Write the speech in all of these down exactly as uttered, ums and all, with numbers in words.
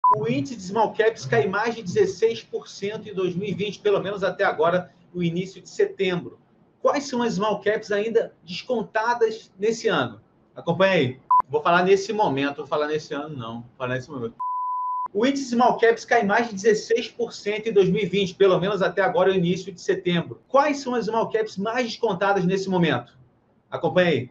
O índice de small caps cai mais de dezesseis por cento em dois mil e vinte, pelo menos até agora, o início de setembro. Quais são as small caps ainda descontadas nesse ano? Acompanha aí. Vou falar nesse momento, vou falar nesse ano não, vou falar nesse momento. O índice small caps cai mais de dezesseis por cento em dois mil e vinte, pelo menos até agora, o início de setembro. Quais são as small caps mais descontadas nesse momento? Acompanha aí.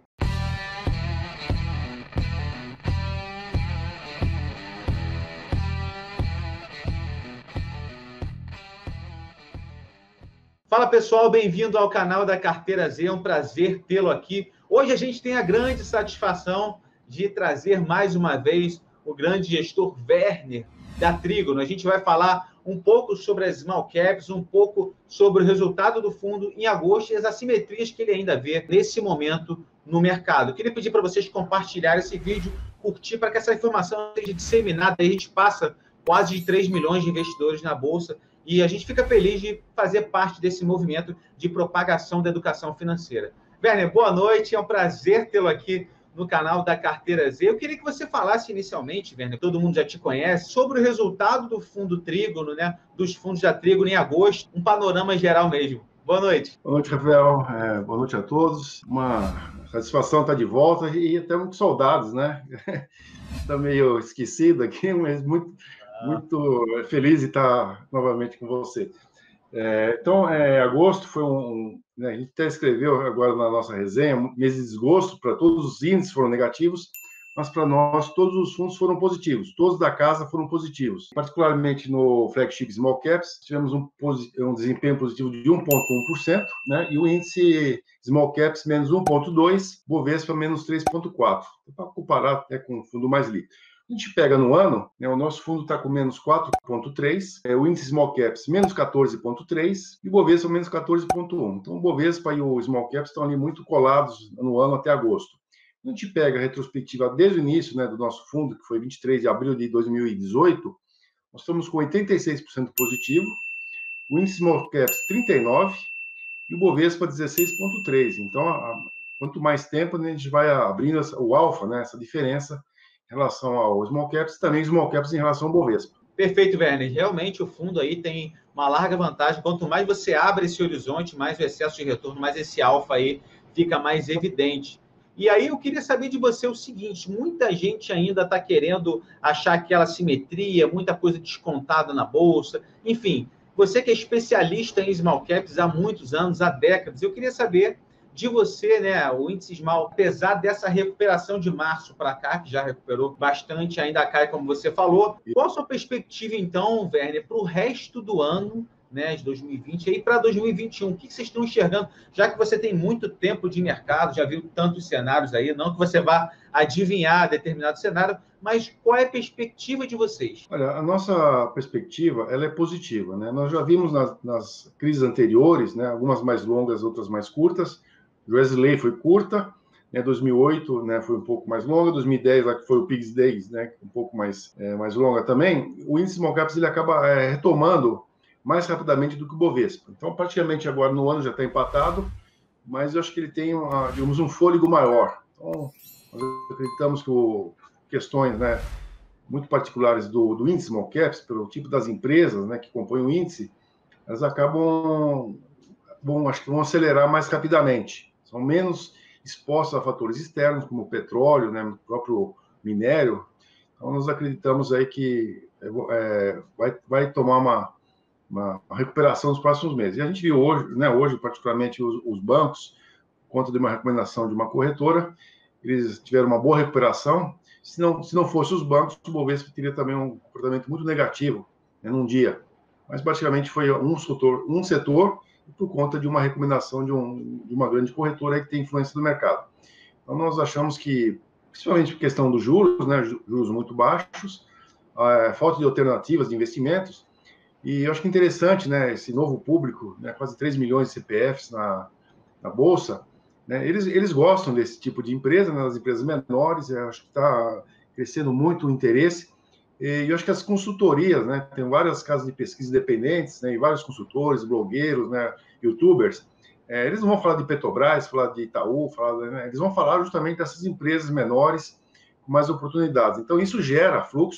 Fala pessoal, bem-vindo ao canal da Carteira Z, é um prazer tê-lo aqui. Hoje a gente tem a grande satisfação de trazer mais uma vez o grande gestor Werner da Trígono. A gente vai falar um pouco sobre as small caps, um pouco sobre o resultado do fundo em agosto e as assimetrias que ele ainda vê nesse momento no mercado. Eu queria pedir para vocês compartilharem esse vídeo, curtir para que essa informação seja disseminada. A gente passa quase de três milhões de investidores na Bolsa e a gente fica feliz de fazer parte desse movimento de propagação da educação financeira. Werner, boa noite, é um prazer tê-lo aqui no canal da Carteira Z. Eu queria que você falasse inicialmente, Werner, todo mundo já te conhece, sobre o resultado do fundo Trígono, né, dos fundos da Trígono em agosto, um panorama geral mesmo. Boa noite. Boa noite, Rafael. É, boa noite a todos. Uma satisfação estar de volta e até muito saudades, né? Está meio esquecido aqui, mas muito, muito feliz de estar novamente com você. É, então, é, agosto foi um... Né, a gente até escreveu agora na nossa resenha, um mês de desgosto, para todos os índices foram negativos, mas para nós todos os fundos foram positivos, todos da casa foram positivos. Particularmente no flagship Small Caps, tivemos um, um desempenho positivo de um vírgula um por cento, né, e o índice Small Caps menos um vírgula dois por cento, Bovespa menos três vírgula quatro por cento, para comparar até com o fundo mais líquido. A gente pega no ano, né, o nosso fundo está com menos quatro vírgula três, é, o índice Small Caps menos quatorze vírgula três e o Bovespa menos quatorze vírgula um. Então, o Bovespa e o Small Caps estão ali muito colados no ano até agosto. A gente pega a retrospectiva desde o início, né, do nosso fundo, que foi vinte e três de abril de dois mil e dezoito, nós estamos com oitenta e seis por cento positivo, o índice Small Caps trinta e nove por cento e o Bovespa dezesseis vírgula três por cento. Então, a, quanto mais tempo, né, a gente vai abrindo essa, o alfa, né, essa diferença em relação ao Small Caps e também Small Caps em relação ao Bovespa. Perfeito, Werner. Realmente o fundo aí tem uma larga vantagem. Quanto mais você abre esse horizonte, mais o excesso de retorno, mais esse alfa aí fica mais evidente. E aí eu queria saber de você o seguinte, muita gente ainda está querendo achar aquela simetria, muita coisa descontada na Bolsa, enfim, você que é especialista em small caps há muitos anos, há décadas, eu queria saber de você, né, o índice small, apesar dessa recuperação de março para cá, que já recuperou bastante, ainda cai, como você falou, qual a sua perspectiva, então, Werner, para o resto do ano, né, de dois mil e vinte, e para dois mil e vinte e um, o que vocês estão enxergando? Já que você tem muito tempo de mercado, já viu tantos cenários aí, não que você vá adivinhar determinado cenário, mas qual é a perspectiva de vocês? Olha, a nossa perspectiva, ela é positiva, né? Nós já vimos nas, nas crises anteriores, né, algumas mais longas, outras mais curtas. Joesley foi curta, né, dois mil e oito, né, foi um pouco mais longa, dois mil e dez, lá que foi o Pigs Days, né, um pouco mais, é, mais longa também. O índice Small Caps ele acaba é, retomando mais rapidamente do que o Bovespa. Então, praticamente agora no ano já está empatado, mas eu acho que ele tem, uma, digamos, um fôlego maior. Então, nós acreditamos que o, questões, né, muito particulares do, do índice Small Caps, pelo tipo das empresas, né, que compõem o índice, elas acabam, bom, acho que vão acelerar mais rapidamente. São menos expostos a fatores externos, como o petróleo, né, o próprio minério. Então, nós acreditamos aí que é, vai, vai tomar uma, uma recuperação nos próximos meses. E a gente viu hoje, né, hoje particularmente, os, os bancos, por conta de uma recomendação de uma corretora, eles tiveram uma boa recuperação. Se não, se não fosse os bancos, o Bovespa teria também um comportamento muito negativo, né, num dia. Mas, basicamente, foi um setor, um setor por conta de uma recomendação de, um, de uma grande corretora que tem influência no mercado. Então, nós achamos que, principalmente por questão dos juros, né, juros muito baixos, a falta de alternativas de investimentos, e eu acho que é interessante, né, esse novo público, né, quase três milhões de C P Fs na, na Bolsa, né, eles, eles gostam desse tipo de empresa, né, das empresas menores, eu acho que está crescendo muito o interesse. E eu acho que as consultorias, né, tem várias casas de pesquisa independentes, né, e vários consultores, blogueiros, né, youtubers, é, eles não vão falar de Petrobras, falar de Itaú, falar, né, eles vão falar justamente dessas empresas menores com mais oportunidades. Então, isso gera fluxo,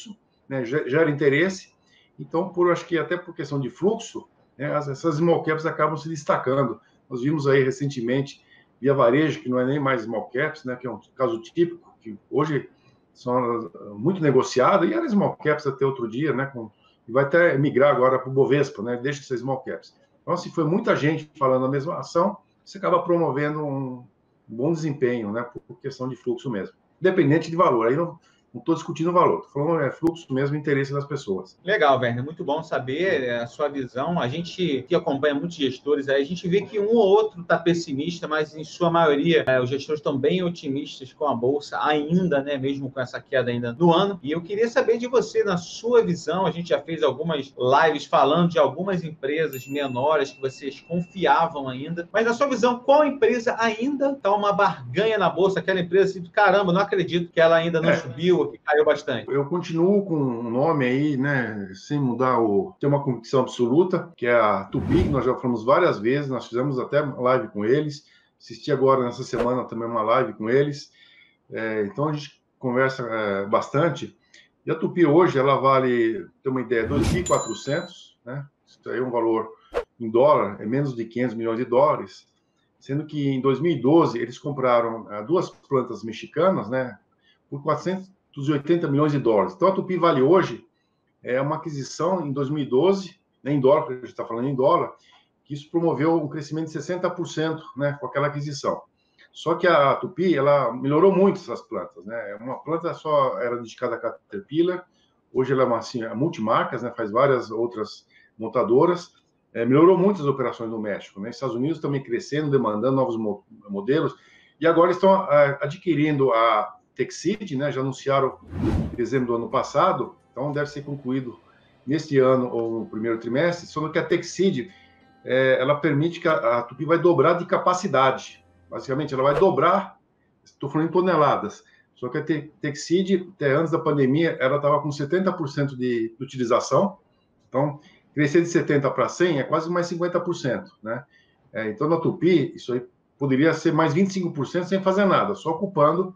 né, gera interesse. Então, por acho que até por questão de fluxo, né, essas small caps acabam se destacando. Nós vimos aí recentemente Via Varejo, que não é nem mais small caps, né, que é um caso típico, que hoje são muito negociadas, e era small caps até outro dia, né, com, e vai até migrar agora para o Bovespa, né, deixa de ser small caps. Então, se foi muita gente falando a mesma ação, você acaba promovendo um bom desempenho, né, por questão de fluxo mesmo, independente de valor. Aí não estou discutindo o valor, estou falando é fluxo mesmo, interesse das pessoas. Legal, Werner, muito bom saber a sua visão. A gente que acompanha muitos gestores aí, a gente vê que um ou outro está pessimista, mas em sua maioria é, os gestores estão bem otimistas com a Bolsa ainda, né, mesmo com essa queda ainda no ano. E eu queria saber de você, na sua visão, a gente já fez algumas lives falando de algumas empresas menores que vocês confiavam ainda, mas na sua visão, qual empresa ainda está uma barganha na Bolsa? Aquela empresa assim, caramba, não acredito que ela ainda não é. subiu, que caiu bastante. Eu continuo com um nome aí, né, sem mudar o... Tem uma convicção absoluta, que é a Tupi, que nós já falamos várias vezes, nós fizemos até live com eles, assisti agora nessa semana também uma live com eles, é, então a gente conversa é, bastante. E a Tupi hoje, ela vale, ter uma ideia, dois mil e quatrocentos, né, isso aí é um valor em dólar, é menos de quinhentos milhões de dólares, sendo que em dois mil e doze eles compraram uh, duas plantas mexicanas, né, por quatrocentos e oitenta milhões de dólares. Então, a Tupi vale hoje, é uma aquisição em dois mil e doze, né, em dólar, porque a gente está falando em dólar, que isso promoveu um crescimento de sessenta por cento, né, com aquela aquisição. Só que a Tupi, ela melhorou muito essas plantas, né? Uma planta só era dedicada a Caterpillar, hoje ela é uma assim, é multimarcas, né, faz várias outras montadoras, é, melhorou muito as operações no México, né? Estados Unidos também crescendo, demandando novos mo modelos, e agora estão a, adquirindo a Texid, né, já anunciaram em dezembro do ano passado, então deve ser concluído neste ano ou no primeiro trimestre, só que a Texid, é, ela permite que a, a Tupi vai dobrar de capacidade, basicamente ela vai dobrar, estou falando em toneladas, só que a Texid, até antes da pandemia, ela estava com setenta por cento de, de utilização, então crescer de setenta para cem é quase mais cinquenta por cento, né? É, então na Tupi, isso aí poderia ser mais vinte e cinco por cento sem fazer nada, só ocupando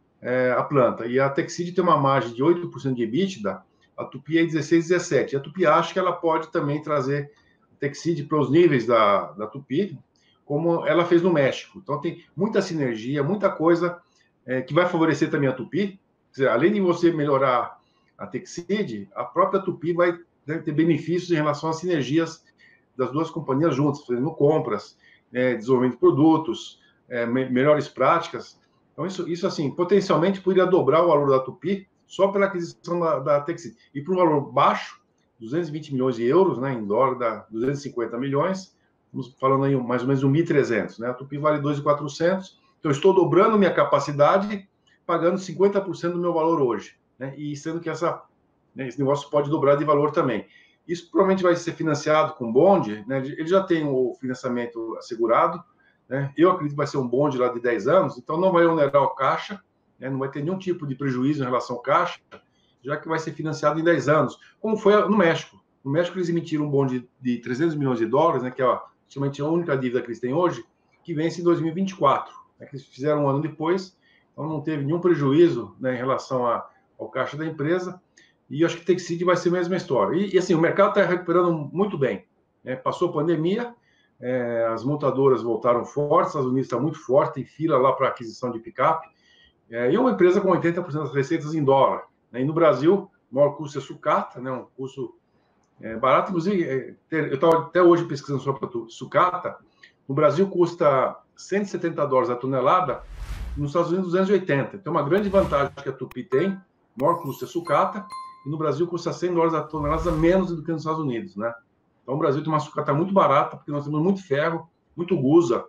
É, a planta. E a Texid tem uma margem de oito por cento de EBITDA, a Tupi é dezesseis, dezessete. E a Tupi acha que ela pode também trazer a Texid para os níveis da, da Tupi, como ela fez no México. Então tem muita sinergia, muita coisa é, que vai favorecer também a Tupi. Quer dizer, além de você melhorar a Texid, a própria Tupi vai ter benefícios em relação às sinergias das duas companhias juntas, fazendo compras, é, desenvolvimento de produtos, é, me melhores práticas. Então, isso, isso, assim, potencialmente poderia dobrar o valor da Tupi só pela aquisição da, da Texid. E por um valor baixo, duzentos e vinte milhões de euros, né, em dólar dá duzentos e cinquenta milhões, estamos falando aí mais ou menos de mil e trezentos, né? A Tupi vale dois mil e quatrocentos, então eu estou dobrando minha capacidade, pagando cinquenta por cento do meu valor hoje, né? E sendo que essa, né, esse negócio pode dobrar de valor também. Isso provavelmente vai ser financiado com bonde, né? Ele já tem o financiamento assegurado, né? Eu acredito que vai ser um bonde lá de dez anos, então não vai onerar o caixa, né? Não vai ter nenhum tipo de prejuízo em relação ao caixa, já que vai ser financiado em dez anos, como foi no México. No México eles emitiram um bonde de trezentos milhões de dólares, né? Que é praticamente a única dívida que eles têm hoje, que vence em dois mil e vinte e quatro, né? Que eles fizeram um ano depois, então não teve nenhum prejuízo, né, em relação a, ao caixa da empresa, e eu acho que Texid vai ser a mesma história. E, e assim, o mercado está recuperando muito bem, né? Passou a pandemia, É, as montadoras voltaram fortes, os Estados Unidos está muito forte, tem fila lá para aquisição de picape, é, e é uma empresa com oitenta por cento das receitas em dólar, né? E no Brasil, o maior custo é sucata, né? Um custo é, barato, inclusive, é, eu estava até hoje pesquisando sobre a sucata, no Brasil custa cento e setenta dólares a tonelada, nos Estados Unidos duzentos e oitenta, então uma grande vantagem que a Tupi tem, o maior custo é sucata, e no Brasil custa cem dólares a tonelada menos do que nos Estados Unidos, né? Então, o Brasil tem uma sucata muito barata, porque nós temos muito ferro, muito gusa,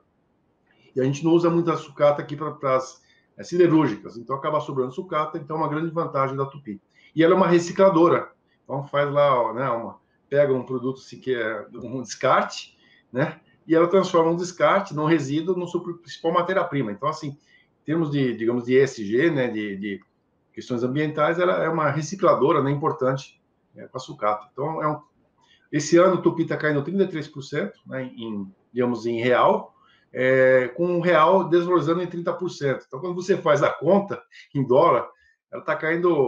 e a gente não usa muita sucata aqui para as é, siderúrgicas, então acaba sobrando sucata, então é uma grande vantagem da Tupi. E ela é uma recicladora, então faz lá, ó, né, uma, pega um produto assim, que é um descarte, né, e ela transforma um descarte, não resíduo, no sua principal matéria-prima. Então, assim, em termos de, digamos, de E S G, né, de, de questões ambientais, ela é uma recicladora, né, importante, né, para a sucata. Então, é um Esse ano o Tupi está caindo trinta e três por cento, né, em, digamos, em real, é, com o real desvalorizando em trinta por cento. Então, quando você faz a conta em dólar, ela está caindo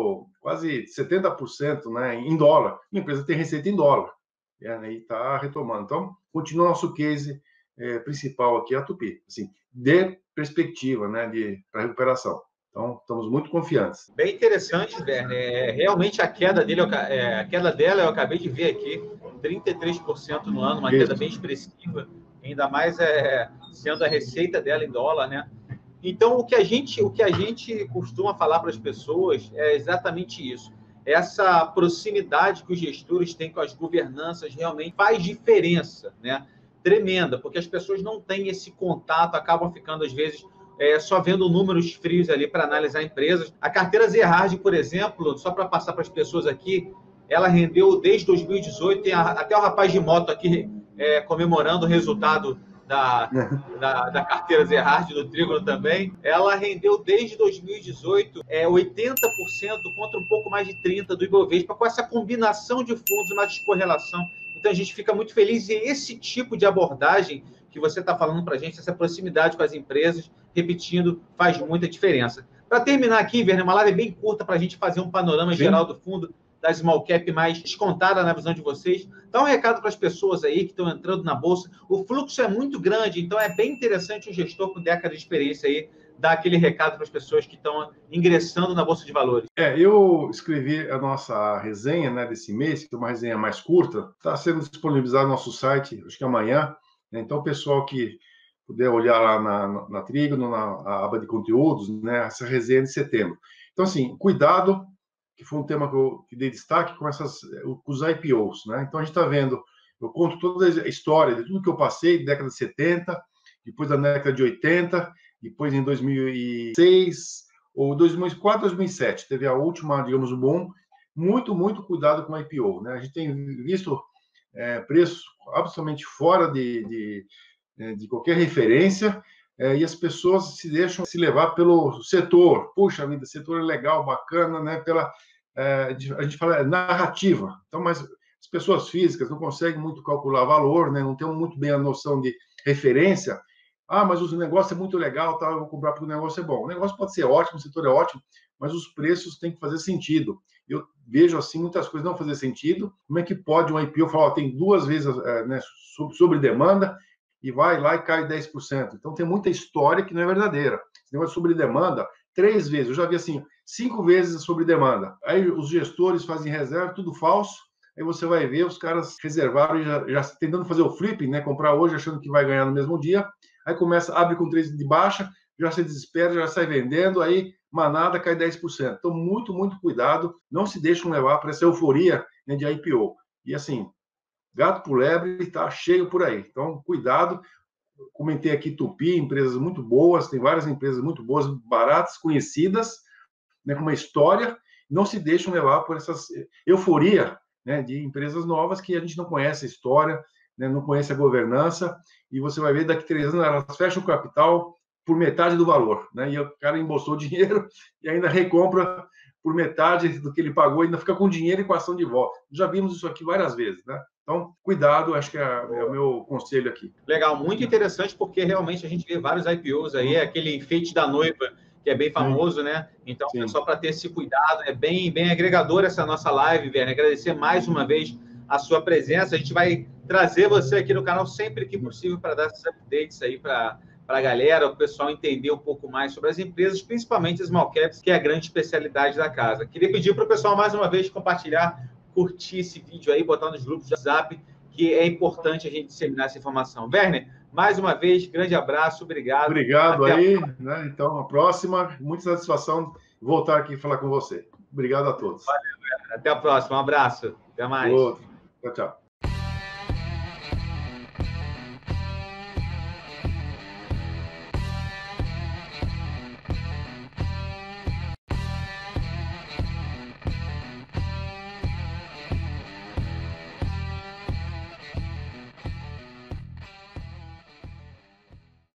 quase setenta por cento, né, em dólar. A empresa tem receita em dólar, é, e está retomando. Então, continua nosso case é, principal aqui, a Tupy, assim, de perspectiva, né, de para recuperação. Então, estamos muito confiantes. Bem interessante, Werner. É, realmente a queda dele, é, a queda dela, eu acabei de ver aqui, trinta e três por cento no ano, uma Isso. queda bem expressiva, ainda mais é, sendo a receita dela em dólar, né? Então, o que a gente, o que a gente costuma falar para as pessoas é exatamente isso. Essa proximidade que os gestores têm com as governanças realmente faz diferença, né? Tremenda, porque as pessoas não têm esse contato, acabam ficando, às vezes, é, só vendo números frios ali para analisar empresas. A carteira Zerhard, por exemplo, só para passar para as pessoas aqui, ela rendeu desde dois mil e dezoito, tem a, até o rapaz de moto aqui é, comemorando o resultado da, da, da carteira Zerhard, do Trígono também. Ela rendeu desde dois mil e dezoito é, oitenta por cento contra um pouco mais de trinta por cento do Ibovespa, com essa combinação de fundos, uma descorrelação. Então, a gente fica muito feliz e esse tipo de abordagem que você está falando para a gente, essa proximidade com as empresas, repetindo, faz muita diferença. Para terminar aqui, Werner, uma live bem curta para a gente fazer um panorama Sim. geral do fundo da Small Cap mais descontada na visão de vocês. Dá um recado para as pessoas aí que estão entrando na Bolsa. O fluxo é muito grande, então é bem interessante o gestor com década de experiência aí dar aquele recado para as pessoas que estão ingressando na Bolsa de Valores. É, eu escrevi a nossa resenha, né, desse mês, que é uma resenha mais curta, está sendo disponibilizado no nosso site, acho que amanhã. Né? Então, o pessoal que puder olhar lá na, na, na Trígono, na, na aba de conteúdos, né, essa resenha de setembro. Então, assim, cuidado, que foi um tema que eu que dei destaque com, essas, com os I P Os. Né? Então, a gente está vendo, eu conto toda a história de tudo que eu passei, década de setenta, depois da década de oitenta, depois em dois mil e seis, ou dois mil e quatro, dois mil e sete, teve a última, digamos, o boom. Muito, muito cuidado com o I P O. Né? A gente tem visto é, preços absolutamente fora de, de, de qualquer referência, é, e as pessoas se deixam se levar pelo setor. Puxa vida, setor é legal, bacana, né? Pela, é, a gente fala é, narrativa. Então, mas as pessoas físicas não conseguem muito calcular valor, né? Não têm muito bem a noção de referência. Ah, mas o negócio é muito legal, tá? Eu vou comprar porque o negócio é bom. O negócio pode ser ótimo, o setor é ótimo, mas os preços têm que fazer sentido. Eu vejo, assim, muitas coisas não fazer sentido. Como é que pode um I P O falar, ó, tem duas vezes é, né, sobre demanda e vai lá e cai dez por cento? Então, tem muita história que não é verdadeira. Esse negócio sobre demanda, três vezes. Eu já vi, assim, cinco vezes sobre demanda. Aí os gestores fazem reserva, tudo falso. Aí você vai ver, os caras reservaram e já, já tentando fazer o flipping, né? Comprar hoje achando que vai ganhar no mesmo dia. Aí começa, abre com três de baixa, já se desespera, já sai vendendo, aí manada cai dez por cento. Então, muito, muito cuidado, não se deixem levar para essa euforia, né, de I P O. E assim, gato por lebre está cheio por aí. Então, cuidado. Comentei aqui Tupy, empresas muito boas, tem várias empresas muito boas, baratas, conhecidas, né, com uma história. Não se deixem levar por essa euforia, né, de empresas novas que a gente não conhece a história, né, não conhece a governança, e você vai ver daqui a três anos elas fecham o capital por metade do valor, né? E o cara embolsou dinheiro e ainda recompra por metade do que ele pagou, ainda fica com dinheiro e com a ação de volta. Já vimos isso aqui várias vezes, né? Então, cuidado, acho que é, é o meu conselho aqui. Legal, muito interessante, porque realmente a gente vê vários I P Os aí, aquele enfeite da noiva, que é bem famoso, Sim. né? Então, Sim. é só para ter esse cuidado, é bem, bem agregador essa nossa live, Werner. Agradecer mais uma vez a sua presença. A gente vai trazer você aqui no canal sempre que possível para dar esses updates aí para a galera, o pessoal entender um pouco mais sobre as empresas, principalmente as small caps, que é a grande especialidade da casa. Queria pedir para o pessoal mais uma vez compartilhar, curtir esse vídeo aí, botar nos grupos de WhatsApp, que é importante a gente disseminar essa informação. Werner, mais uma vez, grande abraço, obrigado. Obrigado Até aí, a... né? Então, a próxima, muita satisfação voltar aqui e falar com você. Obrigado a todos. Valeu, Werner. Até a próxima, um abraço. Até mais. Outro. Tchau, tchau.